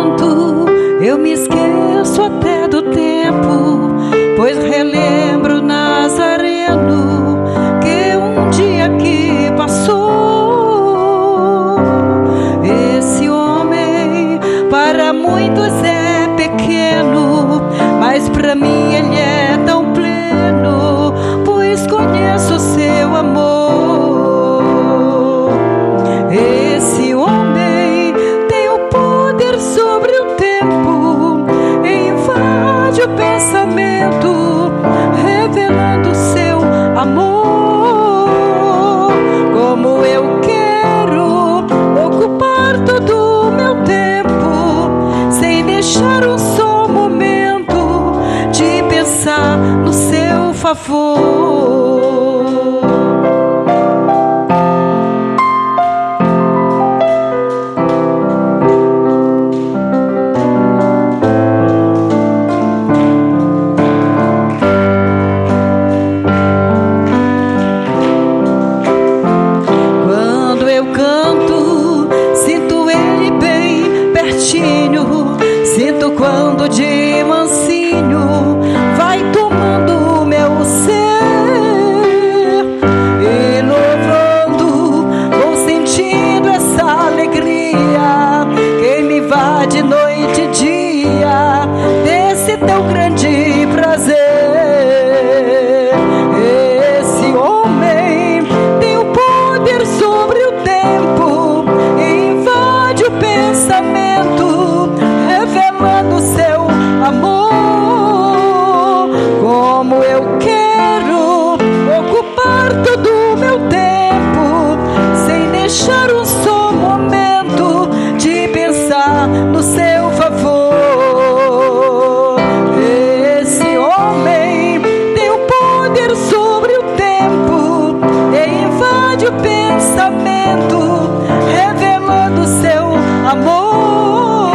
canto, eu me esqueço até do tempo, pois relembro Nazareno, que um dia aqui passou. Esse homem para muitos é pequeno, mas para mim ele é tão pleno, pois conheço o seu amor. Esse homem tem o poder sobre o tempo, invade o pensamento, revelando o seu amor. Como eu quero ocupar todo o meu tempo, sem deixar um só momento de pensar no seu favor. Sinto quando de mansinho vai tomando o meu ser, e louvando, vou sentindo essa alegria que me invade noite e dia, desse teu grande prazer. Esse homem tem o poder sobre o tempo, invade o pensamento, revelando seu amor. Como eu quero ocupar todo o meu tempo, sem deixar um só momento de pensar no seu favor. Esse homem tem o poder sobre o tempo, invade o pensamento, revelando seu amor.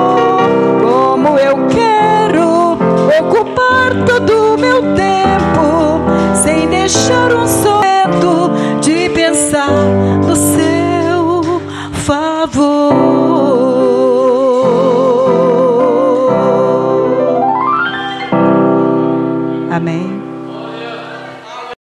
Eu quero ocupar todo o meu tempo, sem deixar um só momento de pensar no seu favor. Amém.